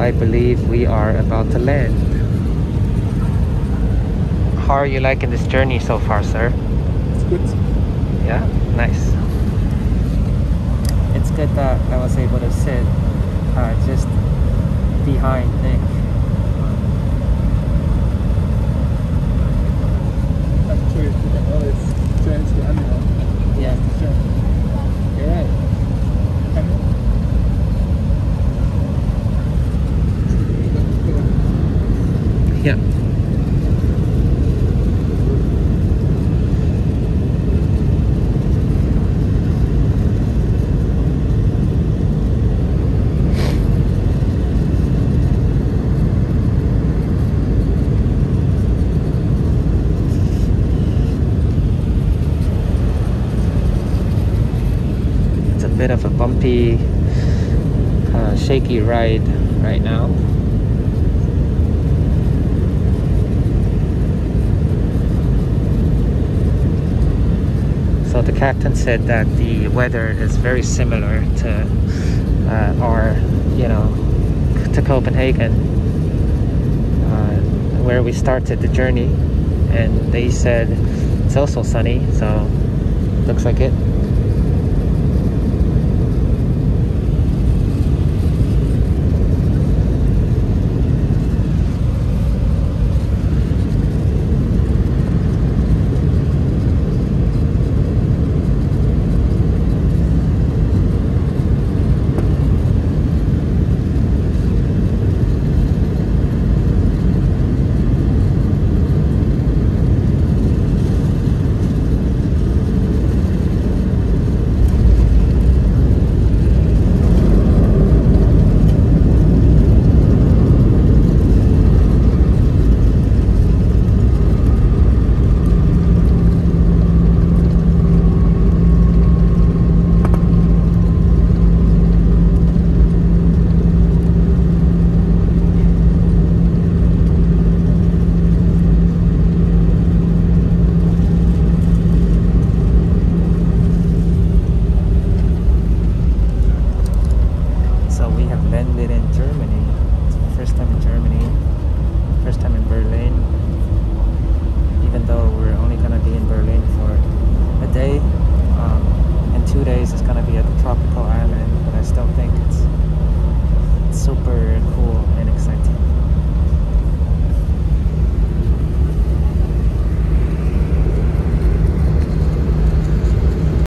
I believe we are about to land. How are you liking this journey so far, sir? It's good. Yeah, nice. It's good that I was able to sit just behind Nick. Actually, you can always change the animal. Yeah, you're right. Yeah. It's a bit of a bumpy, shaky ride right now. So the captain said that the weather is very similar to to Copenhagen, where we started the journey, and they said it's also sunny, so looks like it. Landed in Germany. It's my first time in Germany, first time in Berlin, even though we're only going to be in Berlin for a day. In 2 days it's going to be at the tropical island, but I still think it's super cool and exciting.